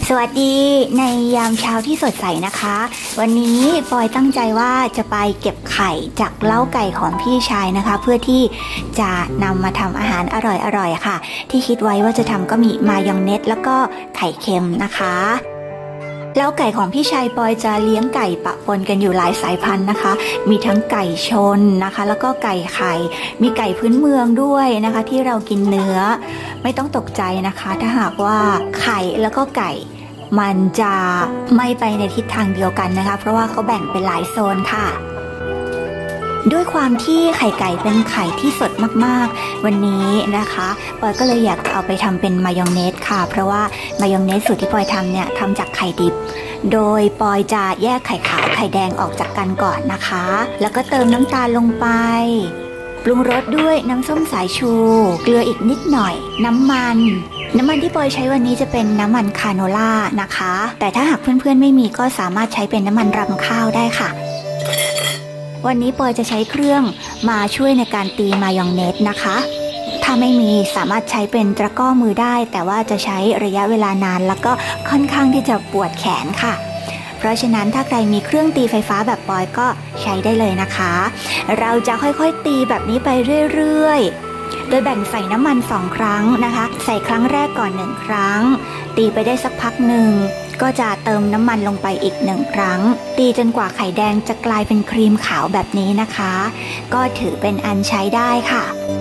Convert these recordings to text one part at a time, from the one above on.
สวัสดีในยามเช้าที่สดใสนะคะวันนี้ปอยตั้งใจว่าจะไปเก็บไข่จากเล้าไก่ของพี่ชายนะคะเพื่อที่จะนำมาทำอาหารอร่อยๆค่ะที่คิดไว้ว่าจะทำก็มีมายองเนสแล้วก็ไข่เค็มนะคะเล้าไก่ของพี่ชายปอยจะเลี้ยงไก่ปะปนกันอยู่หลายสายพันธุ์นะคะมีทั้งไก่ชนนะคะแล้วก็ไก่ไข่มีไก่พื้นเมืองด้วยนะคะที่เรากินเนื้อไม่ต้องตกใจนะคะถ้าหากว่าไข่แล้วก็ไก่มันจะไม่ไปในทิศทางเดียวกันนะคะเพราะว่าเขาแบ่งเป็นหลายโซนค่ะด้วยความที่ไข่ไก่เป็นไข่ที่สดมากๆวันนี้นะคะปอยก็เลยอยากเอาไปทำเป็นมายองเนสค่ะเพราะว่ามายองเนสสูตรที่ปอยทำเนี่ยทำจากไข่ดิบโดยปอยจะแยกไข่ขาวไข่แดงออกจากกันก่อนนะคะแล้วก็เติมน้ำตาลลงไปปรุงรสด้วยน้ำส้มสายชูเกลืออีกนิดหน่อยน้ำมันที่ปอยใช้วันนี้จะเป็นน้ำมันคาโนล่านะคะแต่ถ้าหากเพื่อนๆไม่มีก็สามารถใช้เป็นน้ำมันรำข้าวได้ค่ะวันนี้ปอยจะใช้เครื่องมาช่วยในการตีมายองเนสนะคะถ้าไม่มีสามารถใช้เป็นตะกร้อมือได้แต่ว่าจะใช้ระยะเวลานานแล้วก็ค่อนข้างที่จะปวดแขนค่ะเพราะฉะนั้นถ้าใครมีเครื่องตีไฟฟ้าแบบปอยก็ใช้ได้เลยนะคะเราจะค่อยๆตีแบบนี้ไปเรื่อยๆโดยแบ่งใส่น้ำมัน2ครั้งนะคะใส่ครั้งแรกก่อน1ครั้งตีไปได้สักพักหนึ่งก็จะเติมน้ำมันลงไปอีก1ครั้งตีจนกว่าไข่แดงจะกลายเป็นครีมขาวแบบนี้นะคะก็ถือเป็นอันใช้ได้ค่ะ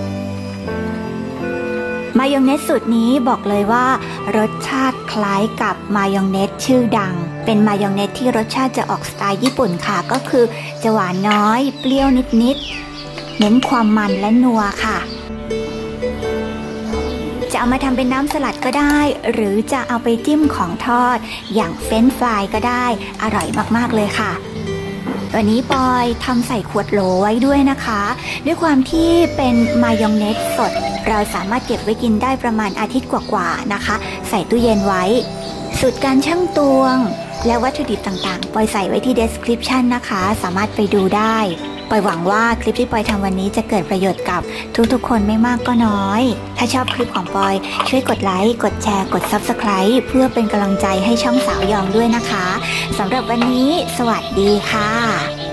มายองเนสสูตรนี้บอกเลยว่ารสชาติคล้ายกับมายองเนสชื่อดังเป็นมายองเนสที่รสชาติจะออกสไตล์ญี่ปุ่นค่ะก็คือจะหวานน้อยเปรี้ยวนิดๆเน้นความมันและนัวค่ะจะเอามาทำเป็นน้ำสลัดก็ได้หรือจะเอาไปจิ้มของทอดอย่างเฟรนช์ฟรายก็ได้อร่อยมากๆเลยค่ะวันนี้ปอยทำใส่ขวดโหลไว้ด้วยนะคะด้วยความที่เป็นมายองเนสสดเราสามารถเก็บไว้กินได้ประมาณอาทิตย์กว่าๆนะคะใส่ตู้เย็นไว้สูตรการชั่งตวงและวัตถุดิบต่างๆปอยใส่ไว้ที่ description นะคะสามารถไปดูได้ปอยหวังว่าคลิปที่ปอยทำวันนี้จะเกิดประโยชน์กับทุกๆคนไม่มากก็น้อยถ้าชอบคลิปของปอยช่วยกดไลค์กดแชร์กด Subscribe เพื่อเป็นกำลังใจให้ช่องสาวยองด้วยนะคะสำหรับวันนี้สวัสดีค่ะ